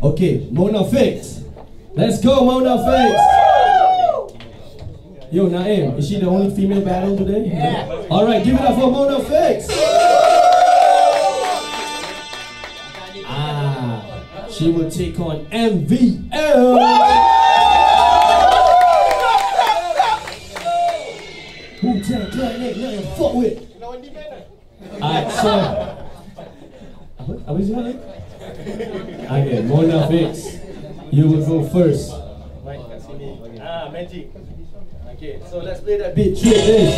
Okay, Mona Fix. Let's go, Mona Fix. Yo, Naeem, is she the only female battle today? Yeah. All right, give it up for Mona Fix. She will take on MVL. Wu-Tang Clan ain't nothing to fuck with. Alright, so apa sih mana? Okay, Mona Fix, you will go first. Magic. Okay, so let's play that beat. Trick this.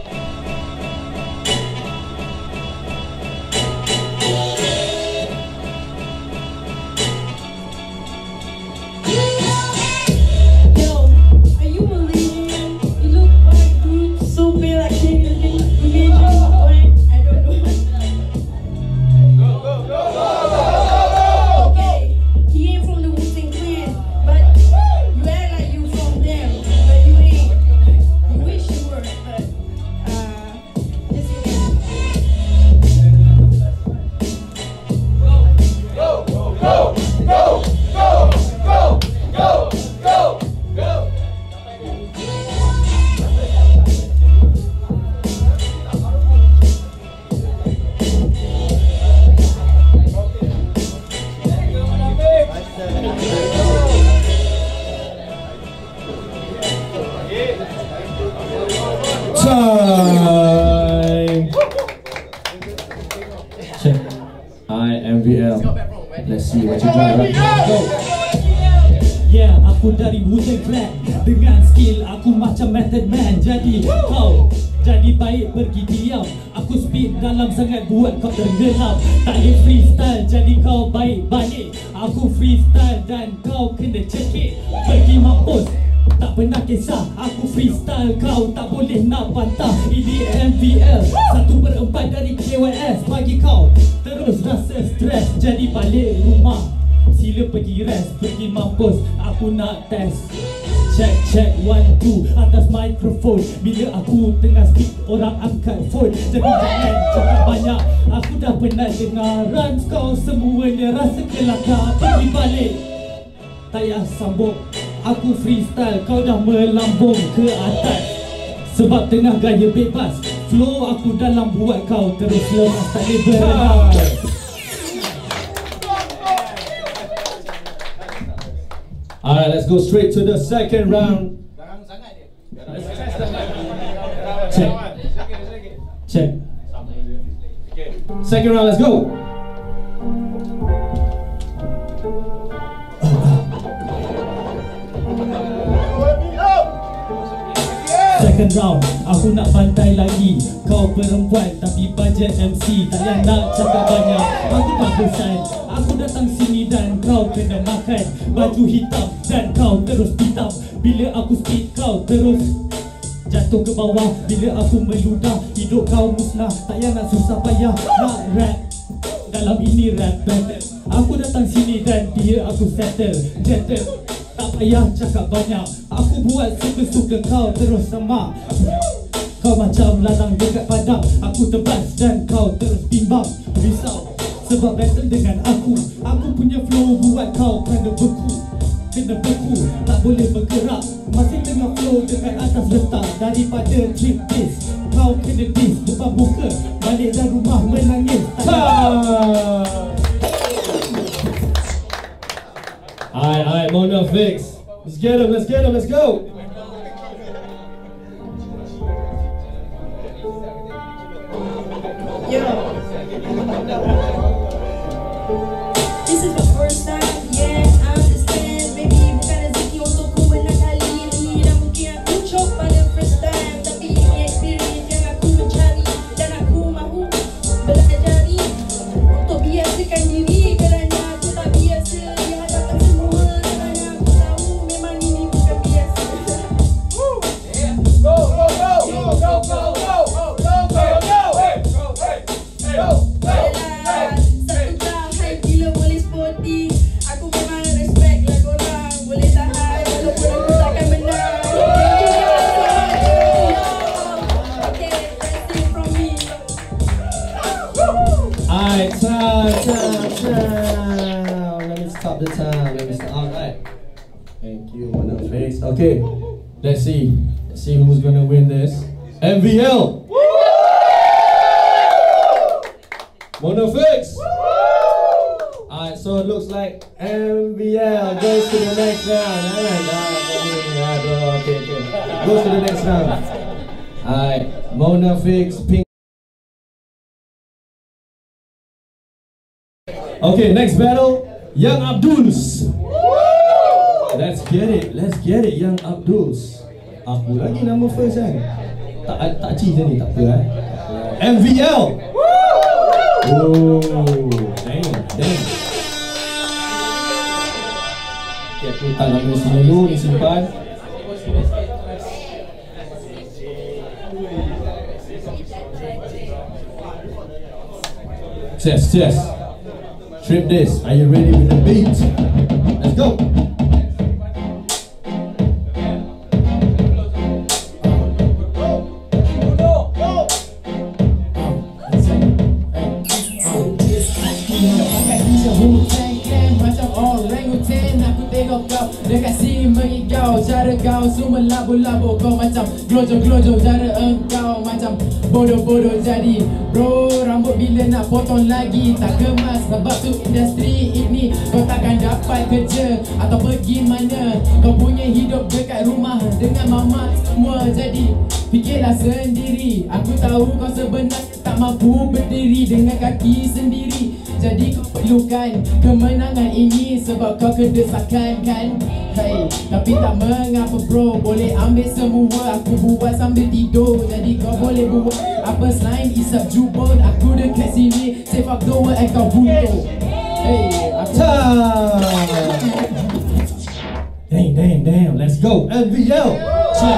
Time. Check. MVL. Let's see what you got right now. Go. Yeah, aku dari Wu-Tang Clan. Dengan skill aku macam Method Man. Jadi kau jadi baik pergi diam. Aku speed dalam sangat buat kau tenggelam. Tak boleh freestyle jadi kau baik balik. Aku freestyle dan kau kena cekik. Pergi mampus tak pernah kisah. Aku freestyle kau tak boleh nak bantah. Ini MVL 1/4 dari KYS. Bagi kau terus rasa stres. Jadi balik rumah sila pergi rest. Pergi mampus aku nak test. Check check 1 2 atas mikrofon. Bila aku tengah speak orang angkat phone. Jadi jangan cakap banyak. Aku dah pernah dengar rhymes kau semuanya rasa kelakar. Pergi balik tak payah sambung. Aku freestyle kau dah melambung ke atas. Sebab tengah gaya bebas. Flow aku dalam buat kau terus lemas tak boleh berenang. Alright, let's go straight to the second round. Check. Check. Second round, let's go. Second round, aku nak bantai lagi. Kau perempuan tapi bajet MC. Tak payah nak cakap banyak. Aku tak bosan. Aku datang sini dan kau kena makan baju hitam dan kau terus hitam. Bila aku speed kau terus jatuh ke bawah. Bila aku meludah hidup kau musnah. Tak payah nak susah payah nak rap. Dalam ini rap battle. Aku datang sini dan dia aku settle. Gentle. Tak payah cakap banyak. Aku buat suka-suka kau terus semak. Kau macam ladang dekat padang. Aku tebas dan kau terus bimbang. Risau sebab battle dengan aku. Aku punya flow buat kau kena beku. Kena beku, tak boleh bergerak. Masih tengah flow dekat atas letak. Daripada trip this kau kena diss depan muka. Balik dah rumah menangis. Alright, Mona Fix. Let's get him, let's get him, let's go. Yo. This is my first time, yeah, I understand. Baby, bukan rezeki untuk ku menangkali ini. Dan mungkin aku cok pada first time. Tapi ini experience yang aku mencari. Dan aku mahu belajari untuk biasakan diri. Kerana aku tak biasa di hadapan semua. Kerana aku tahu memang ini bukan biasa. Go, go, go, go, go, go, go, go, go, go, go, hey, go, hey, hey, go, go, hey. Satu tahai gila boleh sporty. Aku memang respect lah korang. Boleh tahan walaupun aku takkan menang. Okay, that's it from me. Alright, time. Let me stop the time. Alright. Thank you, Monofix. Okay, let's see. Let's see who's gonna win this. MVL! Monofix! Alright, so it looks like MVL goes to the next round. Okay. Goes to the next round. Alright, Monofix, Pink. Okay, next battle, Young Abduls. Let's get it, Young Abduls. Aku lagi nama first kan? Tak cheese ni, tak apa MVL. Oh, damn. Okay, aku letak nama si dulu, disimpan. Cheers. Trip this. Are you ready with the beat? Let's go. Dekat sini mengigau, cara kau semua labu-labu. Kau macam glojo-glojo, cara engkau macam bodoh-bodoh. Jadi bro, rambut bila nak potong lagi tak kemas. Sebab tu industri ini kau takkan dapat kerja atau pergi mana. Kau punya hidup dekat rumah dengan mama semua. Jadi fikirlah sendiri. Aku tahu kau sebenarnya tak mampu berdiri dengan kaki sendiri. Jadi kau perlukan kemenangan ini sebab kau kedesakan kan. Hey, tapi tak mengapa bro, boleh ambil semua aku buat sambil tidur. Jadi kau boleh buat apa selain isap jubon. Aku dekat sini, say fuck the world, kau butuh. Hey, aku Damn, let's go MVL. Check.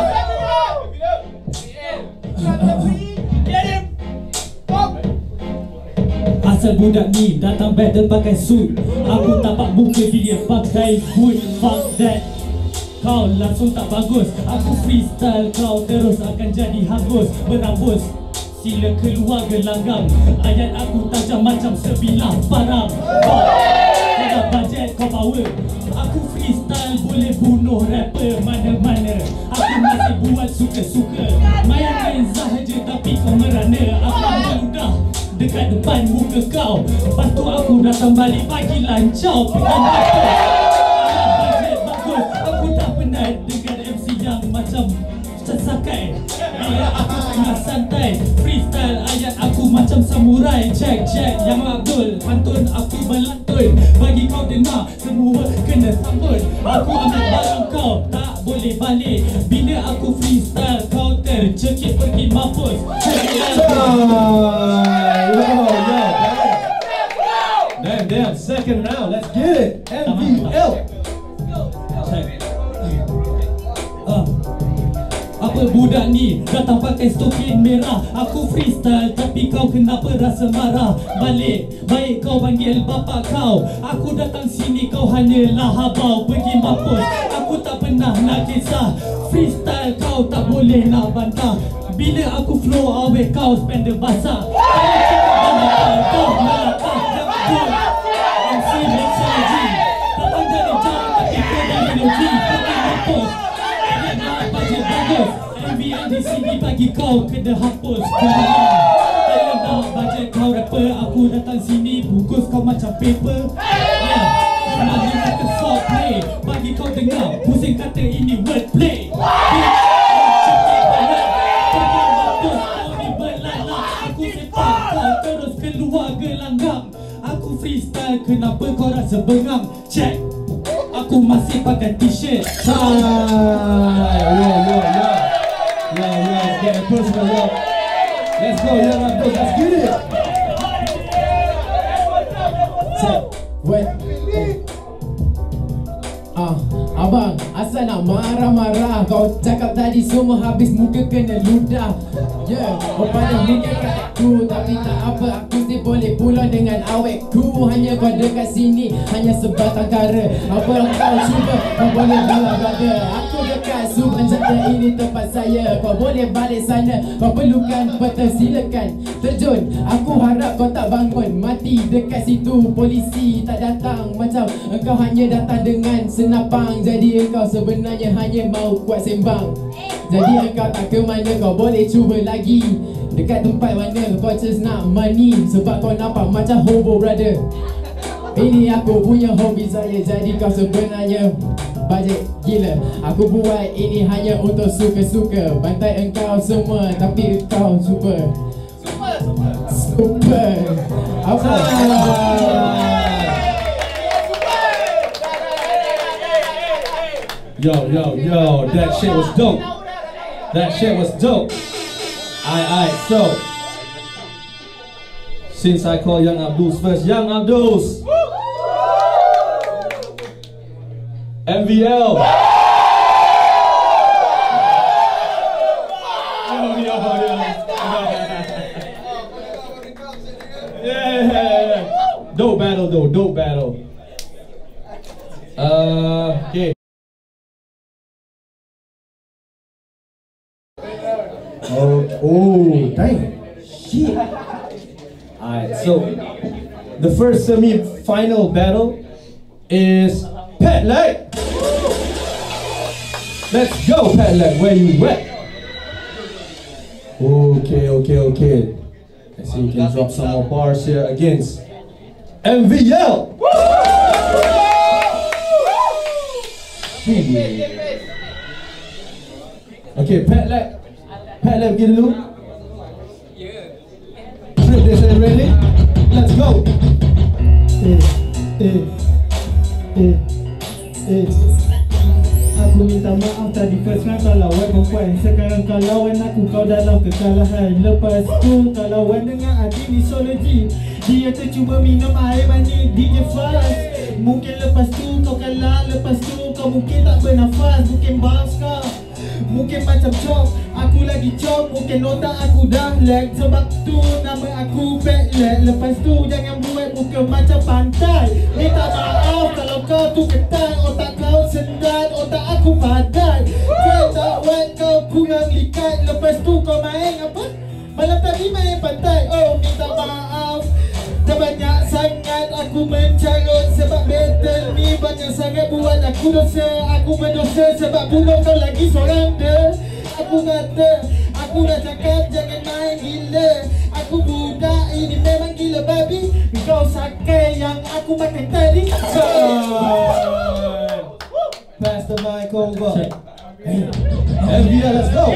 Asal budak ni datang battle pakai suit, aku tapak muka dia pakai boot. Fuck that, kau langsung tak bagus. Aku freestyle, kau terus akan jadi hangus. Berambus, sila keluar gelanggang. Ayat aku tajam macam sebilah parang. Kau ada bajet, kau power. Aku freestyle boleh bunuh rapper mana-mana. Aku masih buat suka-suka. Main sahaja tapi kau merana. Aku mudah dekat depan muka kau. Lepas tu aku datang balik bagi lancau. Pegang bagus, budget bagus. Aku tak penat dengan MC yang macam sakai. Ayat aku tengah santai, freestyle ayat aku macam samurai. Check, Yang Abdul, pantun aku melantun. Bagi kau dengar, semua kena sambut. Aku ambil barang kau, tak boleh balik. Bila aku freestyle, kau tercekik pergi mampus. Damn, second round, let's get it. MVL. Apa budak ni datang pakai stokin merah. Aku freestyle tapi kau kenapa rasa marah? Balik, baik kau panggil bapak kau. Aku datang sini kau hanyalah habau. Pergi mampus, aku tak pernah nak kisah. Freestyle kau tak boleh nak bantah. Bila aku flow awet kau spender basah. Kau melapah dan betul MC mixology. Datang dari jauh tapi kau dari logi. Pergi mampus, nak bajet bagus. MVL di sini bagi kau kena hapus. Saya nak bajet kau rapper. Aku datang sini bungkus kau macam paper. Sebenarnya kata soft play. Bagi kau dengar, pusing kata ini wordplay. Keluar gelanggang. Aku freestyle, kenapa kau rasa bengang? Check, aku masih pakai t-shirt. Let's get it personal, yo. Let's go, Young Abdul, let's get it. check, wait. Abang, asal nak marah-marah. Kau cakap tadi semua habis muka kena ludah. Kau pada muka kat aku. Tapi tak apa, aku still boleh pulang dengan awetku. Hanya kau dekat sini, hanya sebatang kara. Apa yang kau cuba, kau boleh buat brother. Aku dekat Suruhanjaya ini tempat saya. Kau boleh balik sana, kau perlukan peta silakan terjun. Aku harap kau tak bangun mati dekat situ. Polisi tak datang macam engkau hanya datang dengan senapang. Jadi engkau sebenarnya hanya mau kuat sembang. Jadi engkau tak ke mana, kau boleh cuba lagi dekat tempat mana kau just nak money. Sebab kau nampak macam hobo brother. Ini aku punya hobi saya. Jadi kau sebenarnya bajet gila. Aku buat ini hanya untuk suka-suka. Bantai engkau semua tapi kau super. Super. Apa? Yo, that shit was dope. That shit was dope. Aight, so since I call Young Abdul's first, Young Abdul's MVL. Yeah. Dope battle though, dope battle. Okay. Oh, dang. Shit. Alright, so the first semi-final battle is Pet Leg. Let's go, Pet Leg. Where you at? Okay. Let's see if you can drop some more bars here against MVL. Okay, Pet Leg. Pet Leg, get a loop. Flip this and ready? Let's go. Aku minta maaf tadi first round kau lawan perempuan. Sekarang kau lawan aku, kau dalam kekalahan. Lepas tu kau lawan dengan hati misologi. Dia tu cuba minum air mani DJ Fast. Mungkin lepas tu kau kalah. Lepas tu kau mungkin tak bernafas. Mungkin bounce kau, mungkin macam chop. Aku lagi chop, mungkin otak aku dah lag. Sebab tu nama aku Pet Leg. Lepas tu jangan buat muka macam pantai. Minta maaf kalau kau tu ketai. Otak kau sendat, otak aku padai. Kau tak buat kau kurang likat. Lepas tu kau main apa? Malam tadi main pantai. Oh, minta maaf. Dah banyak sangat aku mencarut. Sebab battle ni banyak sangat buat aku dosa. Aku berdosa sebab bunuh kau lagi seorang dah. Aku kata, aku dah cakap jangan main gila. Aku budak ini memang gila babi. Kau sakai yang aku makan tadi. Pass the mic over. MVL, let's go.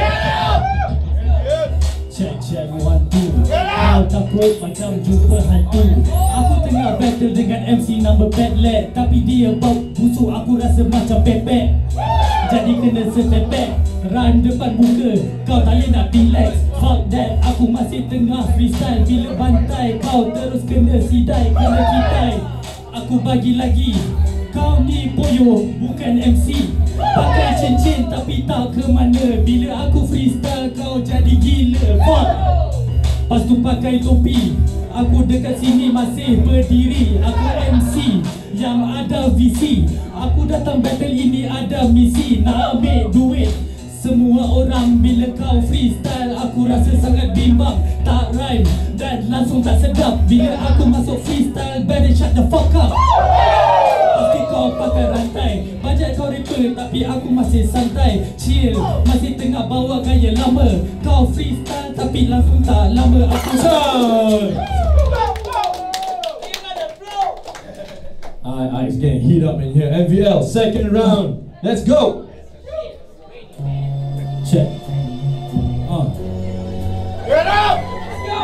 Check 1, 2. Kau takut macam jumpa hantu. Aku tengah battle dengan MC number Pet Leg. Tapi dia bau busuk, aku rasa macam pepek. Jadi kena setepek. Run depan muka, kau tak boleh nak relax. Fuck that, aku masih tengah freestyle. Bila bantai, kau terus kena sidai, kena kitai. Aku bagi lagi, kau ni poyo, bukan MC. Pakai cincin tapi tak ke mana. Bila aku freestyle, kau jadi gila. Fuck. Lepas tu pakai topi, aku dekat sini masih berdiri. Aku MC yang ada visi. Aku datang battle ini ada misi. Nak ambil duit semua orang. Bila kau freestyle, aku rasa sangat bimbang. Tak rhyme dan langsung tak sedap. Bila aku masuk freestyle, better shut the fuck up. Pasti kau pakai rantai, bajet kau rapper tapi aku masih santai. Chill, masih tengah bawa gaya lama. Kau freestyle tapi langsung tak lama. Aku It's getting heat up in here. MVL, second round. Let's go. check. Get up! Let's go!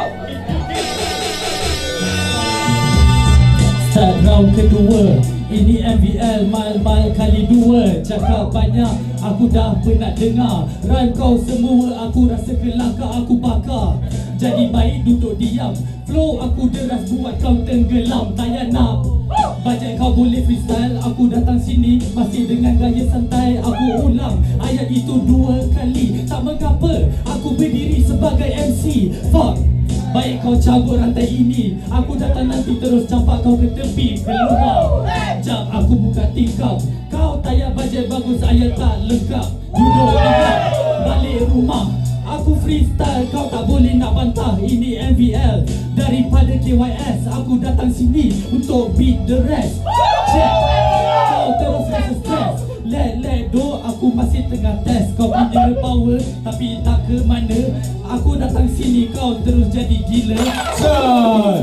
Start round kedua. Ini MVL mal-mal kali dua. Cakap banyak aku dah pernah dengar. Rhyme kau semua aku rasa kelakar. Aku bakar, jadi baik duduk diam. Flow aku deras buat kau tenggelam. Tak payah nak bajet kau boleh freestyle. Aku datang sini masih dengan gaya santai. Aku ulang ayat itu 2 kali. Tak mengapa aku berdiri sebagai MC. Fuck, baik kau cabut rantai ini. Aku datang nanti terus campak kau ke tepi. Keluar jap aku buka tingkap. Kau tak payah bajet bagus saya tak lengkap. Duduk ingat balik rumah aku freestyle, kau tak boleh nak bantah. Ini MVL daripada KYS. Aku datang sini untuk beat the rest. Check, kau terus rasa stress. Let do, aku masih tengah test. Kau punya power tapi tak ke mana. Aku datang sini kau terus jadi gila. Son.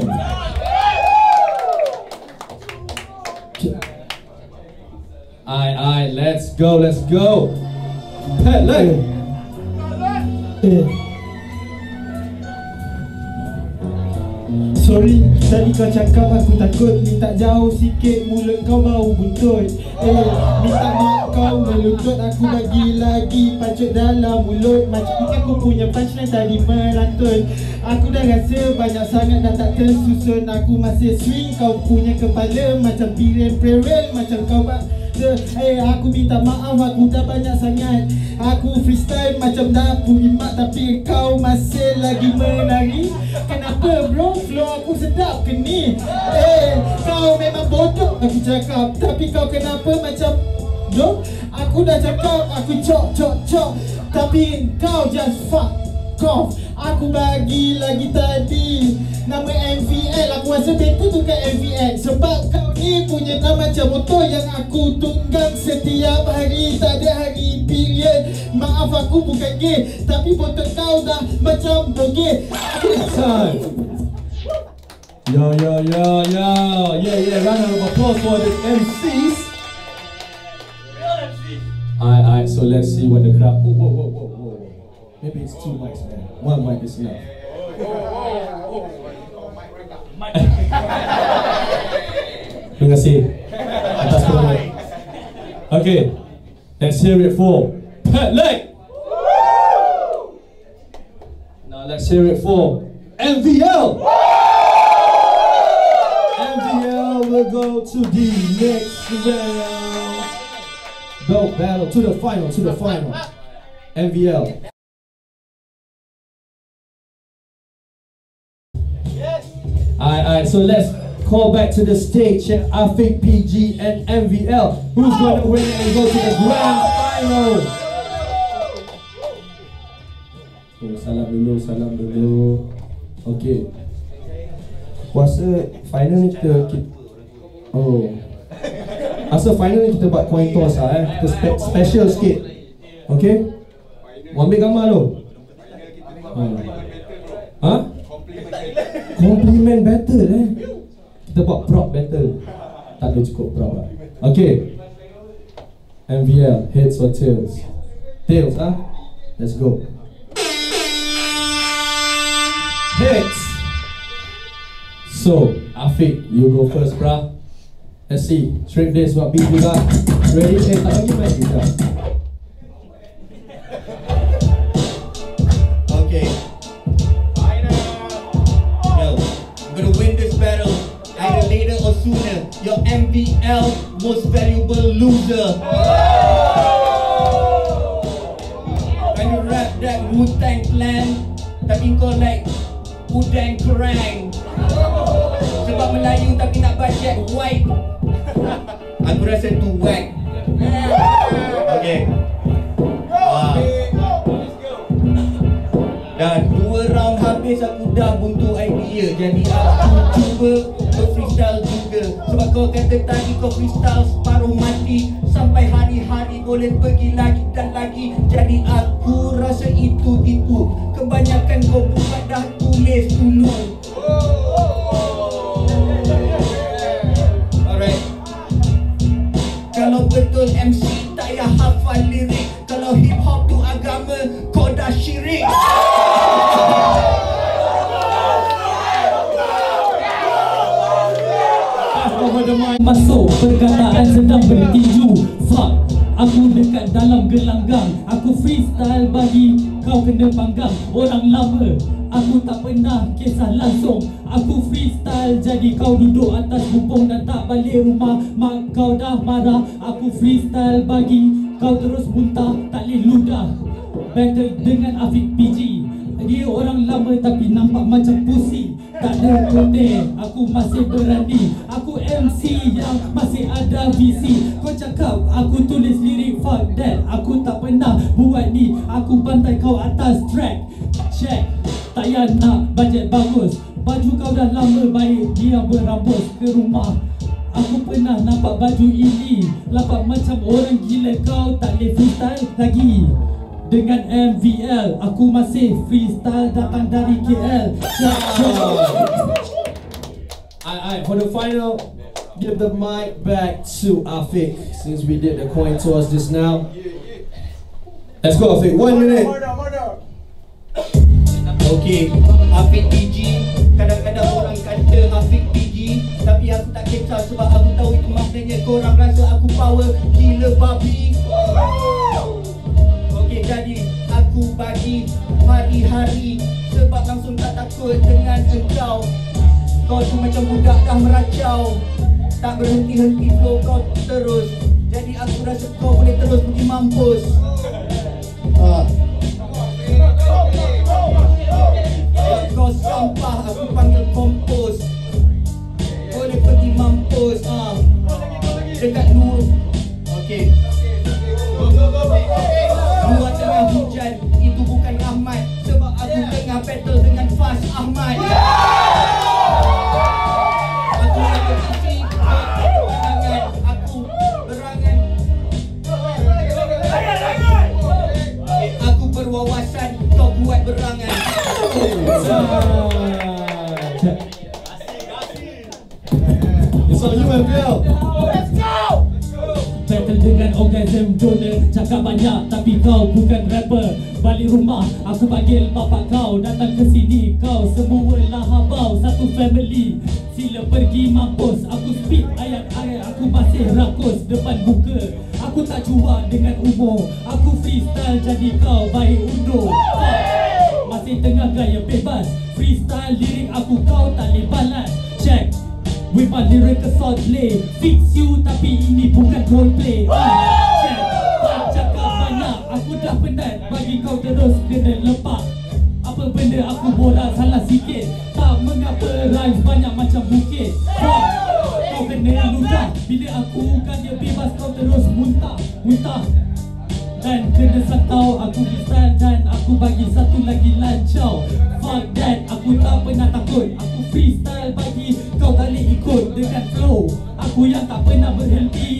Alright, let's go. Pelek. Sorry, tadi kau cakap aku takut. Minta jauh sikit, mulut kau bau buntut. Minta maaf kau melutut. Aku bagi lagi pacut dalam mulut. Macam aku punya punchline tadi melantun. Aku dah rasa banyak sangat dah tak tersusun. Aku masih swing, kau punya kepala macam piring prerel. Macam kau aku minta maaf, aku dah banyak sangat. Aku freestyle macam dapur imak, tapi kau masih lagi menari. Kenapa bro? Flow aku sedap ke ni? Kau memang bodoh aku cakap. Tapi kau kenapa macam bro? Aku dah cakap, aku cok. Tapi kau just fuck off. Aku bagi lagi tadi nama MVL. Aku rasa better tukar MVL. Sebab kau ni punya nama macam motor yang aku tunggang setiap hari. Tak ada hari period. Maaf aku bukan gay, tapi botol kau dah macam bogey. Son. Yo. Yeah, round of applause for the MCs. Alright, so let's see what the crowd. Whoa. Maybe it's 2 mics, man. 1 mic is enough. Terima kasih atas promosi. Okay, let's hear it for Pelek. Now let's hear it for MVL. MVL will go to the next round. Belt battle to the final. MVL. Alright, so let's call back to the stage Afiq, PG and MVL. Who's going to win and go to the grand final? Oh, salam dulu. Okay. Kuasa final ni kita Asa final ni kita buat coin toss lah Kita special sikit. Okay? Mau ambil gambar tu? Compliment battle Kita buat prop battle. Tak ada cukup prop lah. Okay, MVL, heads or tails? Tails Let's go. Heads. So, Afiq, you go first, bruh. Let's see, straight this, what beat you got? Ready? Tak lagi main kita. Okay. Yo, I'm gonna win this battle either later or sooner. Your MVL most valuable loser. When you rap that Wu-Tang Clan, tapi kau like udang kerang. Sebab Melayu tapi nak bajet white. Aku rasa tu whack. Okay. Dan 2 round habis aku dah buntu idea. Jadi aku cuba freestyle juga. Sebab kau kata tadi kau freestyle separuh mati. Sampai hari-hari boleh pergi lagi dan lagi. Jadi aku rasa itu tipu. Kebanyakan kau buat dah tulis dulu. Alright. Kalau betul MC tak payah hafal lirik. Kalau hip hop tu agama kau dah syirik. Masuk perkataan sedang bertinju. Fuck, aku dekat dalam gelanggang. Aku freestyle bagi kau kena panggang. Orang lama, aku tak pernah kisah langsung. Aku freestyle jadi kau duduk atas bumbung dan tak balik rumah. Mak kau dah marah. Aku freestyle bagi kau terus muntah, tak boleh ludah. Battle dengan Afiq, PG. Dia orang lama tapi nampak macam pusi. Tak ada kote, aku masih berani. Aku MC yang masih ada visi. Kau cakap aku tulis lirik, fuck that. Aku tak pernah buat ni, aku bantai kau atas track. Check, tak payah nak bajet bagus. Baju kau dah lama baik, dia berambus ke rumah. Aku pernah nampak baju ini, lapak macam orang gila. Kau tak boleh freestyle lagi dengan MVL. Aku masih freestyle datang dari KL. Alright, for the final, give the mic back to Afiq, since we did the coin toss just now. Let's go, Afiq. 1 minute. Okay, Afiq PG. Kadang-kadang orang kata Afiq PG, tapi aku tak kisah sebab aku tahu itu maknanya korang rasa aku power gila babi. Okay, jadi aku bagi hari-hari sebab langsung tak takut dengan engkau. Kau tu macam budak dah meracau, tak berhenti-henti flow kau terus. Jadi aku rasa kau boleh terus pergi mampus. Kau sampah, aku panggil kompos. Boleh pergi mampus. Dekat Nur. Okay. Luar tengah hujan, itu bukan Ahmad, sebab aku tengah battle dengan Fas Ahmad. Aku ada visi, pandangan, aku berangan. Aku berwawasan, kau buat berangan. It's on you, MVL. Let's go! Battle dengan orgasm donor. Cakap banyak tapi kau bukan rapper. Balik rumah aku panggil bapak kau. Datang ke sini kau semua lah habau. Satu family, sila pergi mampus. Aku speak ayat-ayat, aku masih rakus depan buka. Aku tak cuak dengan umur, aku freestyle jadi kau baik undur. Masih tengah gaya bebas, freestyle lirik aku kau tak boleh balas. Check, with my lyrical swordplay, fix you tapi ini bukan roleplay. Check, tak cakap banyak, aku dah penat. Bagi kau terus kena lepak. Apa benda aku bola salah sikit, tak mengapa rhymes banyak macam bukit. Kau kena ludah, bila aku kan dia bebas kau terus muntah. Dan kena santau, aku freestyle dan aku bagi satu lagi lancau. Fuck that, aku tak pernah takut. Aku freestyle bagi kau tak boleh ikut dengan flow. Aku yang tak pernah berhenti.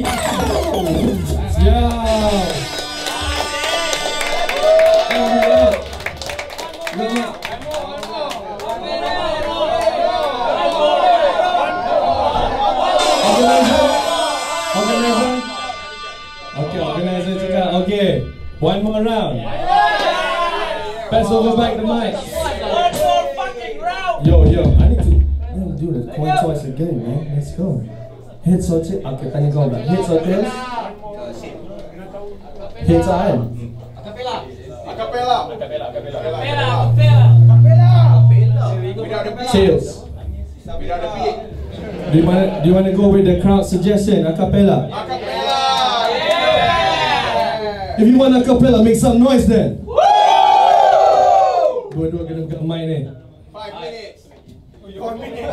Organizer cakap, okay, one more round. Pass over back the mic. One more fucking round! Yo, I need to do the coin toss again, man. Let's go. Heads or tails? Okay, tanya kau pula. Heads or tails? Heads kan? Acapella. Without the beat. Tails. Without the beat. Do you want to go with the crowd suggestion? Acapella. Acapella. If you want acapella, make some noise then. Dua-dua kena buka mic ni. 5 minutes. 4 minutes.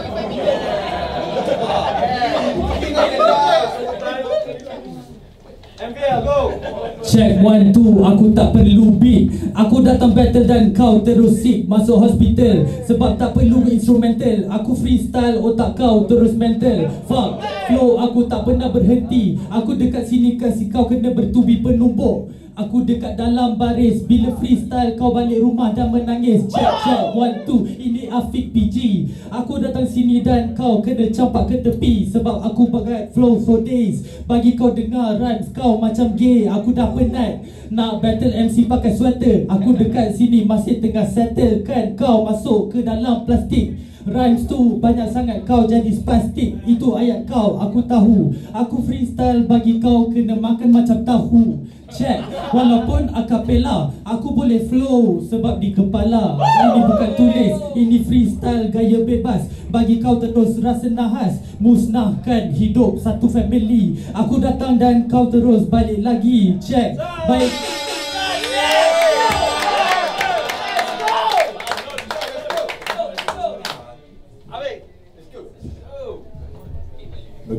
MVL, go! Check 1, 2, aku tak perlu beat. Aku datang battle dan kau terus sick. Masuk hospital sebab tak perlu instrumental. Aku freestyle, otak kau terus mental. Fuck, flow aku tak pernah berhenti. Aku dekat sini kasi kau kena bertubi penumbuk. Aku dekat dalam baris, bila freestyle kau balik rumah dan menangis. Check 1, 2, ini Afiq PG. Aku datang sini dan kau kena campak ke tepi. Sebab aku bagai flow for days. Bagi kau dengar rhymes kau macam gay. Aku dah penat nak battle MC pakai sweater. Aku dekat sini masih tengah settle kan. Kau masuk ke dalam plastik. Rhymes tu banyak sangat kau jadi spastik. Itu ayat kau aku tahu. Aku freestyle bagi kau kena makan macam tahu. Check, walaupun acapella aku boleh flow sebab di kepala. Ini bukan tulis, ini freestyle gaya bebas. Bagi kau terus rasa nahas, musnahkan hidup satu family. Aku datang dan kau terus balik lagi. Check, baik.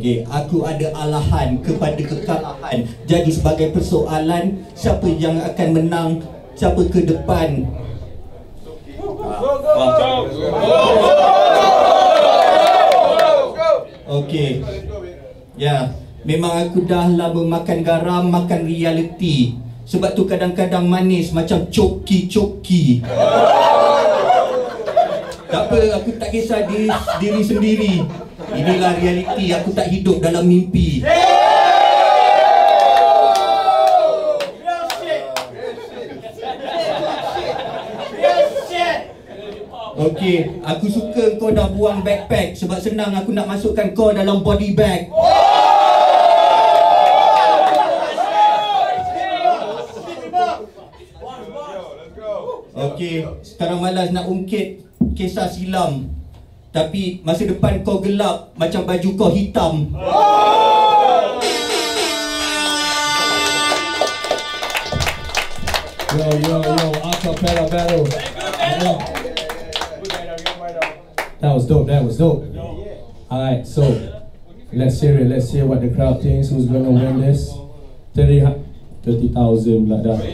Okey, aku ada alahan kepada kekalahan. Jadi sebagai persoalan, siapa yang akan menang, siapa ke depan. Okey. Ya, memang aku dah lama makan garam, makan reality. Sebab tu kadang-kadang manis macam coki-coki. Tak apa, aku tak kisah diri sendiri. Inilah realiti, aku tak hidup dalam mimpi. Okey, aku suka kau dah buang backpack sebab senang aku nak masukkan kau dalam body bag. Okey, sekarang malas nak ungkit kisah silam. Tapi masa depan kau gelap macam baju kau hitam. Yo, acapella battle. That was dope, Alright, so let's hear it. Let's hear what the crowd thinks. Who's gonna win this? 30,000 pula dah.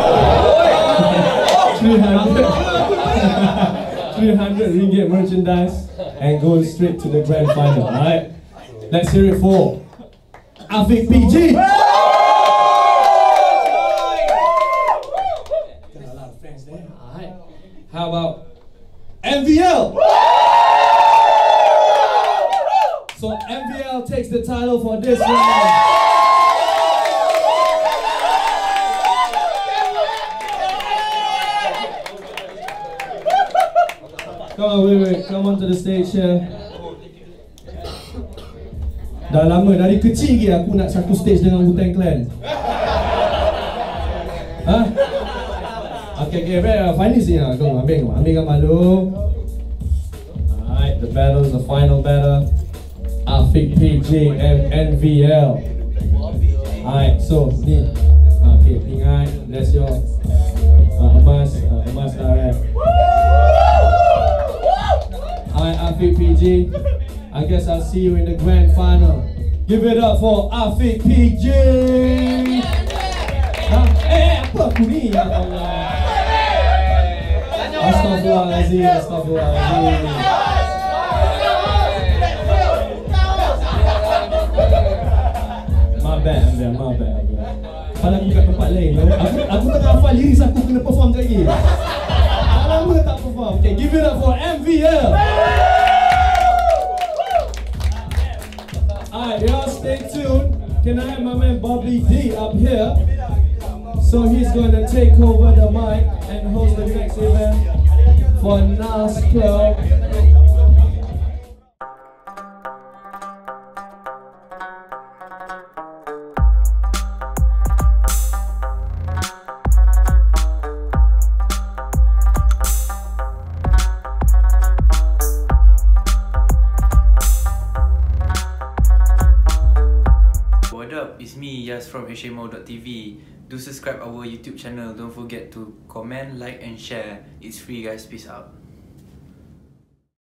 300 ringgit merchandise and going straight to the grand final. Alright, let's hear it for Afiq PG. How about MVL? So MVL takes the title for this round. Come on, wait, come on to the stage here. Dah lama, dari kecil lagi aku nak satu stage dengan Wu-Tang Clan. Hah? Okay, finally sini lah. Kau ambil gambar lu. Alright, the battle is the final battle. Afiq PG and NVL. Alright, so ni. Okay, ingat, that's your emas direct. Alright, Afiq PG. I guess I'll see you in the grand final. Give it up for Afiq PG. Apa aku ni? Ya Allah. Astaghfirullahaladzim. My bad. Kalau aku kat tempat lain, aku tengah hafal liris aku kena perform lagi. Tak lama tak perform. Okay, give it up for MVL. Alright, y'all stay tuned. Can I have my man Bobby D up here? So he's going to take over the mic and host the next event for Nas Club. What up, it's me Yas from HMO.tv. Do subscribe our YouTube channel. Don't forget to comment, like and share. It's free guys, peace out.